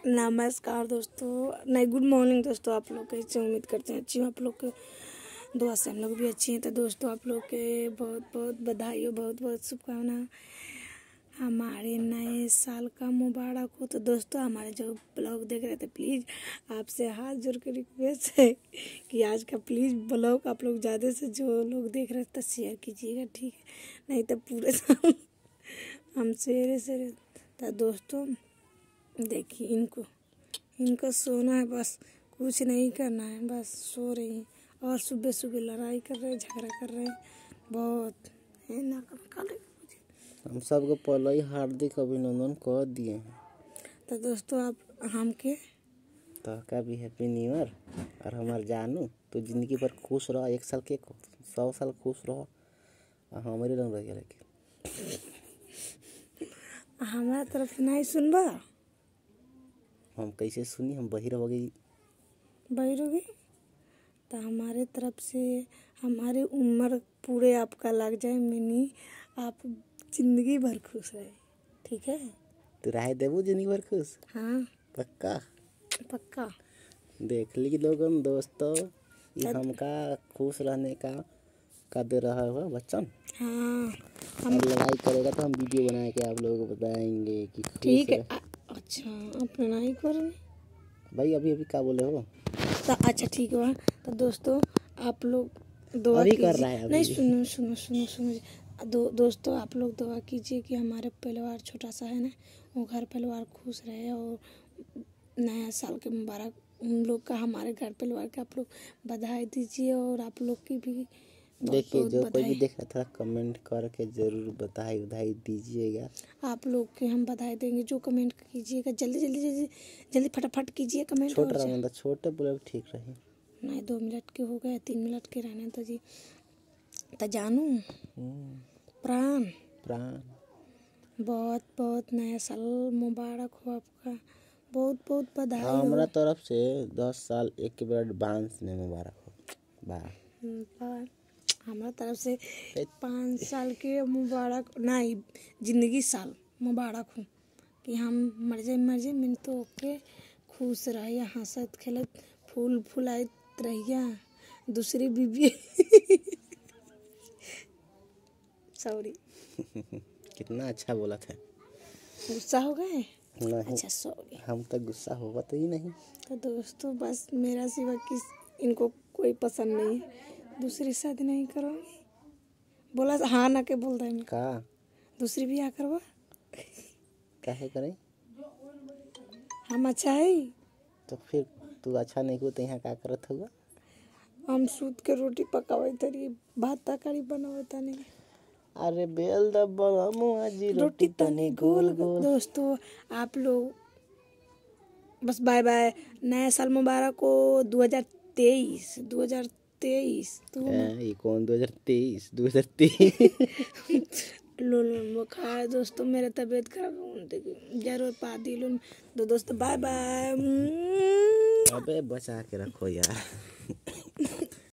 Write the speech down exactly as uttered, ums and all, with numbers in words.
नमस्कार दोस्तों, नहीं गुड मॉर्निंग दोस्तों। आप लोग कैसे, उम्मीद करते हैं अच्छी हो। आप लोग के दुआ से हम लोग भी अच्छी हैं। तो दोस्तों आप लोग के बहुत बहुत बधाई हो, बहुत बहुत शुभकामना हमारे नए साल का मुबारक हो। तो दोस्तों हमारे जो ब्लॉग देख रहे थे, प्लीज़ आपसे हाथ जोड़ के रिक्वेस्ट है कि आज का प्लीज़ ब्लॉग आप लोग ज़्यादा से जो लोग देख रहे थे शेयर कीजिएगा, ठीक है? नहीं तो पूरे साल हम सवेरे सवेरे। तो दोस्तों देखिए, इनको इनको सोना है, बस कुछ नहीं करना है, बस सो रही हैं। और सुबह सुबह लड़ाई कर रहे हैं, झगड़ा कर रहे हैं बहुत है ना। काले हम सबको पहले ही हार्दिक अभिनंदन कर दिए हैं। तो दोस्तों आप हमके तो का भी हैप्पी न्यू ईयर। और हमार जानू तो जिंदगी भर खुश रहो, एक साल के सौ साल खुश रहो। हमारे रंग रह लेकिन हमारा तरफ नहीं सुनबा। हम कैसे सुनी, हम बहिर हो गई बहिरोगी तो हमारे तरफ से हमारी उम्र पूरे आपका लग जाए मिनी, आप जिंदगी भर खुश रहे, ठीक है? तो राय देवो जिंदगी भर खुश। हाँ पक्का पक्का। देख ली लोगन दोस्तों, ये हमका खुश रहने का का दे रहा है वचन। हाँ हम और लड़ाई करेगा तो हम वीडियो बना के आप लोगों को बताएंगे कि ठीक है। अच्छा आप लड़ाई करें भाई, अभी अभी क्या बोले हो? तो अच्छा ठीक है। तो दोस्तों आप लोग दुआ अभी कर कीजिए। रहा है अभी। नहीं सुनो सुनो सुनो सुनो दो दोस्तों आप लोग दुआ कीजिए कि हमारे परिवार छोटा सा है ना, वो घर परिवार खुश रहे और नया साल के मुबारक उन लोग का, हमारे घर परिवार का आप लोग बधाई दीजिए। और आप लोग की भी देखिए, जो कोई भी देख रहा था कमेंट करके जरूर बधाई बधाई दीजिएगा। आप लोग के हम बधाई देंगे। जो कमेंट कीजिएगा जल्दी जल्दी जल्दी जल्दी फटाफट कीजिए कमेंट। छोटा रहा मतलब छोटे बोले ठीक रहे। नहीं दो मिनट के हो गए, तीन मिनट के रहने तो जी। तो जानू प्राण प्राण बहुत बहुत नया साल मुबारक हो आपका, बहुत बहुत बधाई हो। हमारा तरफ से दस साल एक के बार बांस में मुबारक हो। वाह। हमारा तरफ से पाँच साल के मुबारक नहीं, जिंदगी साल मुबारक हो कि हम मर जाए मर जाए मिन तो ओके खुश रहिए, हंसत खेलत फूल फुलाइत रहिए। दूसरी बीबी सॉरी कितना अच्छा बोला था। गुस्सा हो गए? नहीं, अच्छा सॉरी। हम तो गुस्सा होगा तो ही नहीं। तो दोस्तों बस मेरा सिवा किस इनको कोई पसंद नहीं है, दूसरी शादी नहीं करोगी। बोला हाँ ना के बोल देंगे का दूसरी भी आ करवा। काहे करें? हम अच्छा है तो फिर तू अच्छा नहीं हो तो यहाँ क्या करत हुआ? हम सूत के रोटी पकावे तरी, भात तरकारी बनावे तनी। अरे बेल दब्बा मुआ जी रोटी तनी गोल गोल। दोस्तों आप लोग बस बाय बाय। नया साल मुबारक हो। दो हज़ार तेईस दो हज़ार तेईस तो ये कौन दो हज़ार तेईस दो हज़ार तेईस लो लो बुखार दोस्तों, मेरा तबीयत खराब है जरूर पा दी लो। तो दोस्तों बाय बाय। अबे बचा के रखो यार।